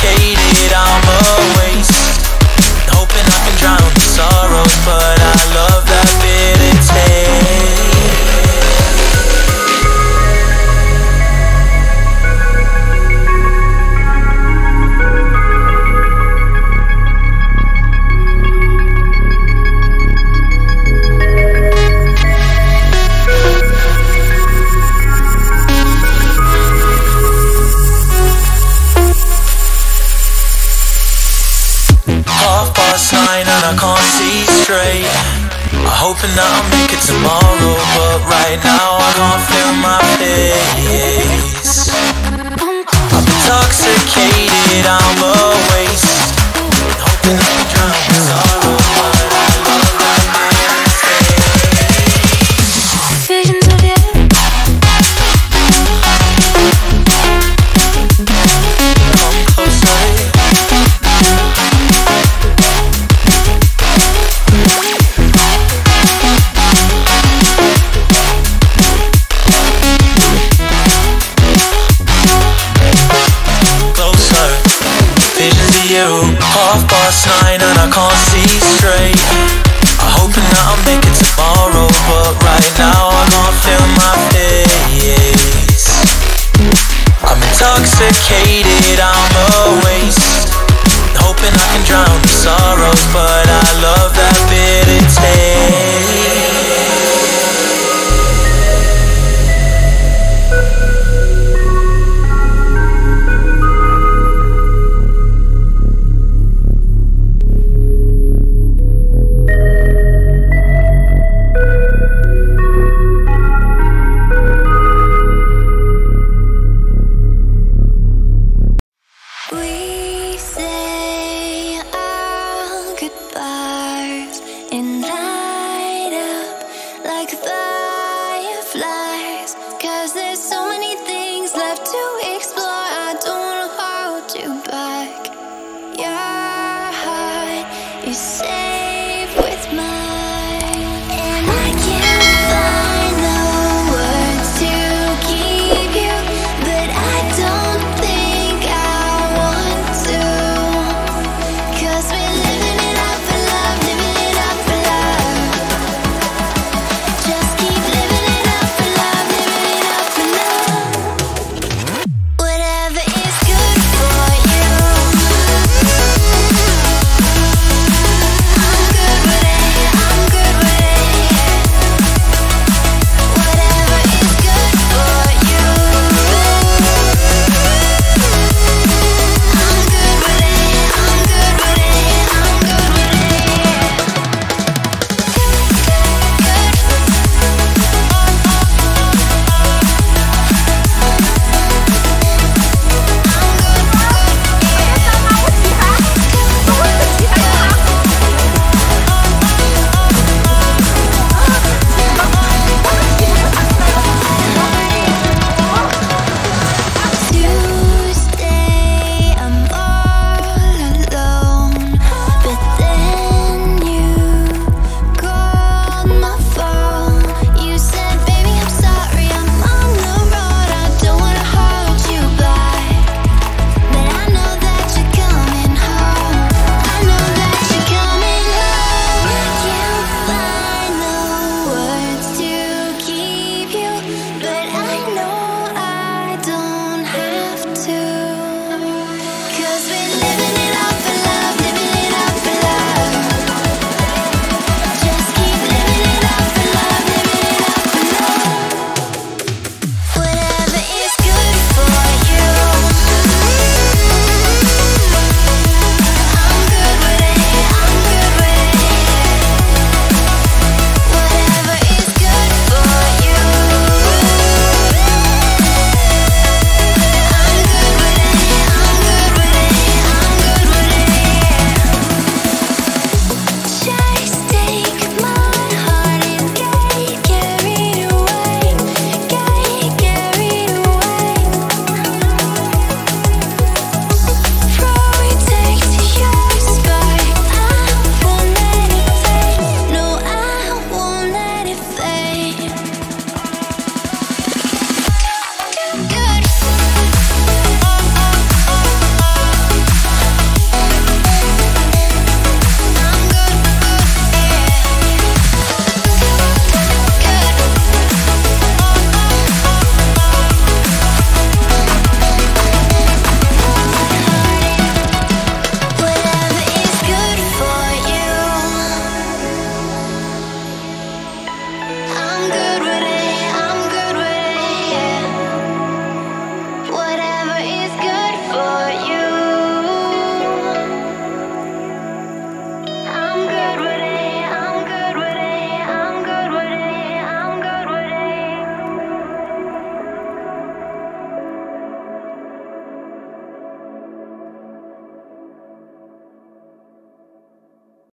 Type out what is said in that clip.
intoxicated, I'm a waste. Hoping I can drown the sorrows, but I love that bitter taste. And I can't see straight. I'm hoping that I'll make it tomorrow, but right now I can't feel my face. I'm intoxicated, I'm a waste. Hoping I can drown the sorrow, but I love that taste. Visions of you. Come closer. Half past 9 and I can't see straight. I'm hoping that I'll make it tomorrow, but right now I can't feel my face. I'm intoxicated, I'm a waste. Hoping I can drown the sorrows, but I love that bitter taste. You say